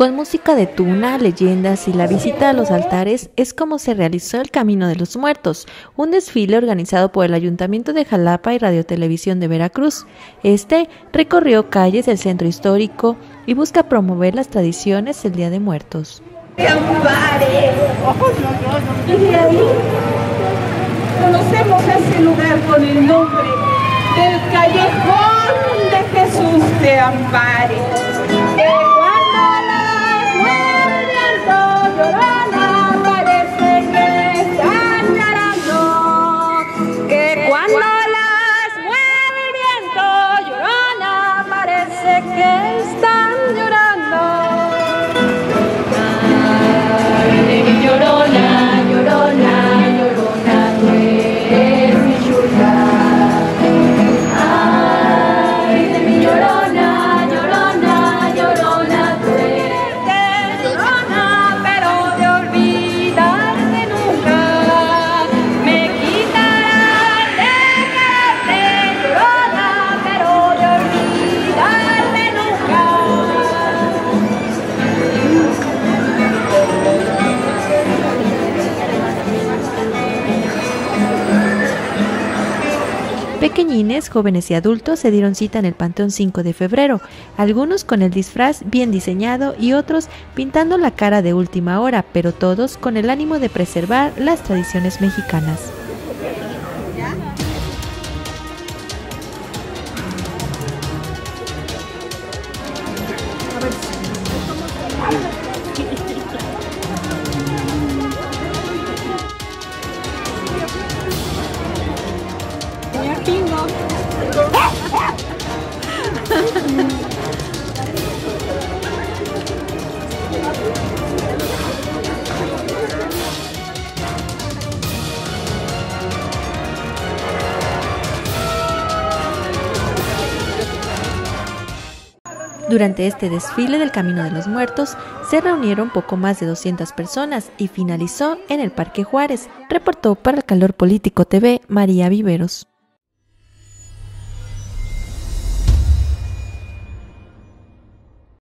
Con música de tuna, leyendas y la visita a los altares es como se realizó el Camino de los Muertos, un desfile organizado por el Ayuntamiento de Jalapa y Radiotelevisión de Veracruz. Este recorrió calles del centro histórico y busca promover las tradiciones del Día de Muertos. Y de ahí conocemos ese lugar con el nombre del Callejón de Jesús te ampare. Pequeñines, jóvenes y adultos se dieron cita en el Panteón 5 de febrero, algunos con el disfraz bien diseñado y otros pintando la cara de última hora, pero todos con el ánimo de preservar las tradiciones mexicanas. Durante este desfile del Camino de los Muertos se reunieron poco más de 200 personas y finalizó en el Parque Juárez. Reportó para el Calor Político TV María Viveros.